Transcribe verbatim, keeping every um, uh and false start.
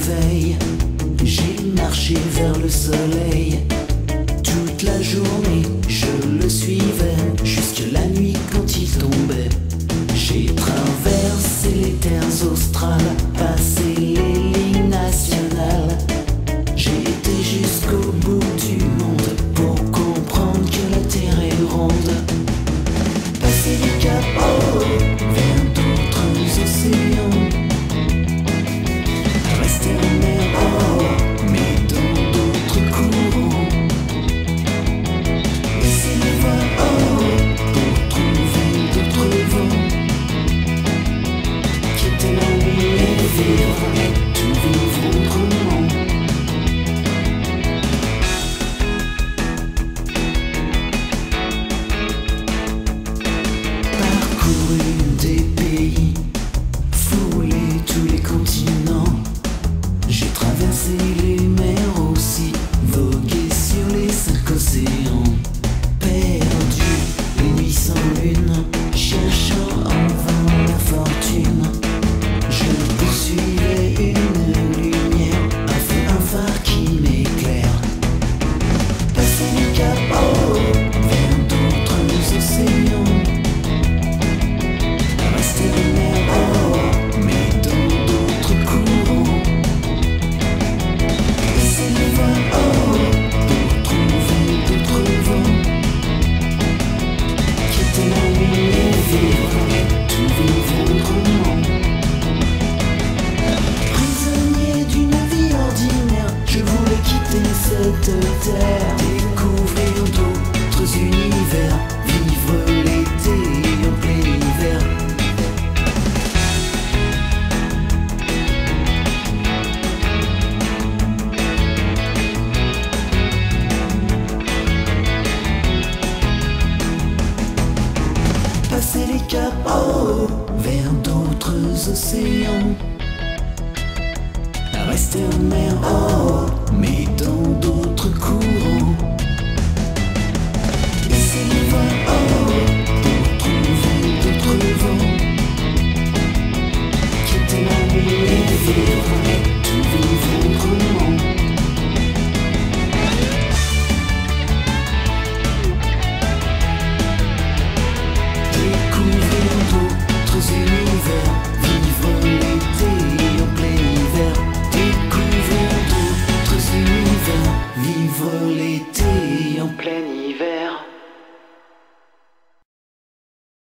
réveil, j'ai marché vers le soleil. Toute la journée, je le suivais, jusque la nuit quand il tombait. J'ai traversé les terres australes, passé les lignes nationales. J'ai été jusqu'au bout du monde pour comprendre que la terre est ronde. Passer les caps, oh, vers d'autres océans. Rester en mer, oh, mais dans d'autres courants. Laisser les voiles, oh, pour trouver d'autres vents. Quitter la nuit et vivre, et tout vivre autrement. Parcouru des pays, foulé tous les continents. J'ai traversé les mers aussi, vogué sur les cinq océans. Perdu les nuits sans lune, cherchant en vain la fortune. Je poursuivais une lumière, un feu, un phare qui m'éclaire. Passer les caps, oh, vers d'autres océans. Rester en mer, oh, mais dans d'autres courants. Laisser les voiles, oh, pour trouver d'autres vents. Quitter la nuit et vivre, et tout vivre autrement. Prisonnier d'une vie ordinaire, je voulais quitter cette terre, découvrir d'autres univers, vivre l'été en plein hiver. Passer les caps, oh, vers d'autres océans. Rester en mer, oh, mais dans d'autres courants. Laisser les voiles, oh, pour trouver d'autres vents. Quitter la nuit et vivre.